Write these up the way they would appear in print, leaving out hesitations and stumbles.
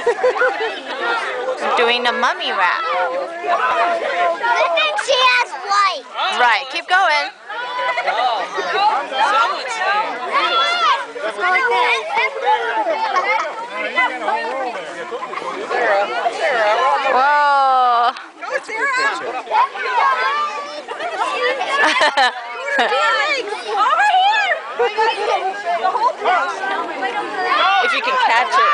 Doing a mummy rap. I think she has white. Right, keep going. Let's go like that. Whoa. Go, Sarah. Over here. If you can catch it.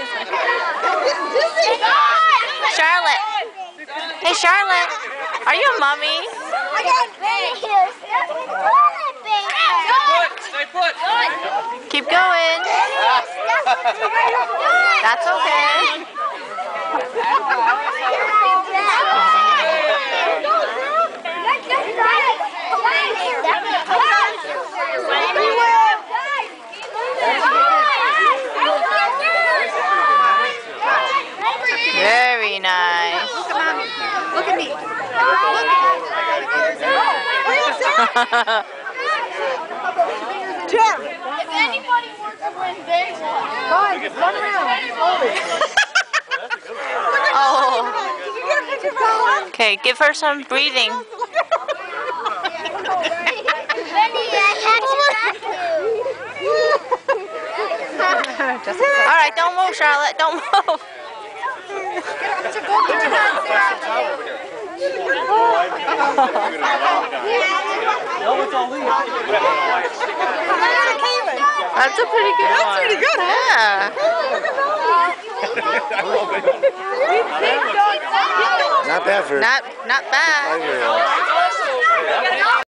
Charlotte. Hey, Charlotte. Are you a mummy? Stay put. Keep going. That's okay. Very nice. Look at mommy. Look at me. Jim. If anybody wants to win big, Run around. Oh. Did you get a picture of her? Okay, give her some breathing. All right, don't move, Charlotte. Don't move. That's a pretty good one. That's pretty good, huh? Yeah. Not bad for Not bad. 5-year-olds.